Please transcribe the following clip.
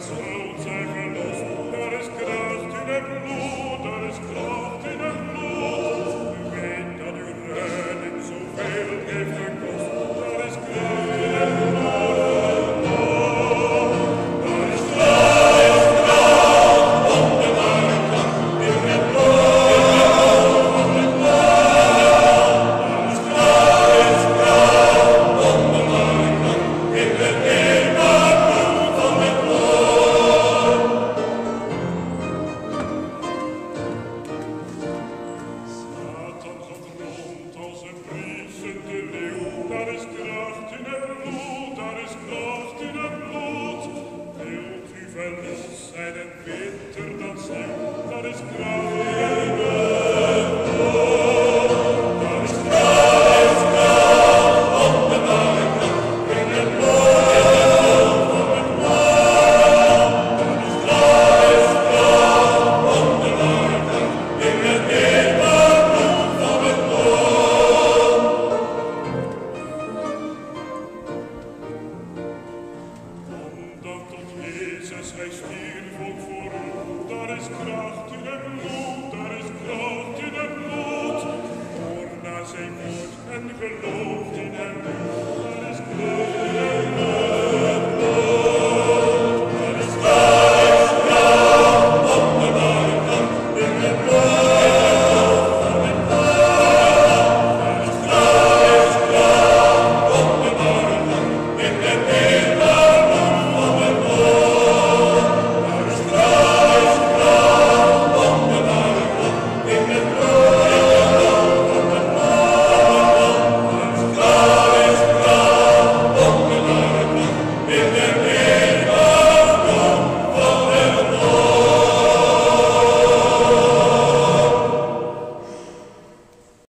zout zij verlost. Daar is kracht in het bloed, daar is kracht in het bloed. U weet dat uw redding zoveel heeft gekost. Daar is kracht in het bloed. Daar is kracht, wonderbare kracht in het bloed. Daar is kracht, wonderbare kracht in het eeuwig bloed van het bloed. Satan gaat rond als een briesende leeuw. Daar is kracht in het bloed, daar is kracht in het bloed. Wilt u verlost zijn en bitter dan sneeuw? Daar is kracht in het bloed. Daar is kracht, wonderbare kracht in het bloed van het bloed. Daar is kracht, wonderbare kracht in het eeuwig bloed van het bloed. Omdat tot Jezus hij stierf ook voor u. Daar is kracht in het bloed, daar is kracht in het bloed. Hoor naar zijn woord en geloof in hem.